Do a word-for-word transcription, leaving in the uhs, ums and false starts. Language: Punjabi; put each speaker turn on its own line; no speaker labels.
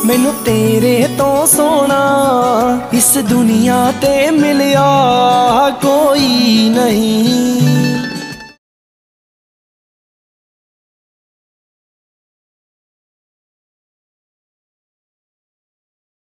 मैनू तेरे तो सोना इस दुनिया ते मिलिया कोई नहीं।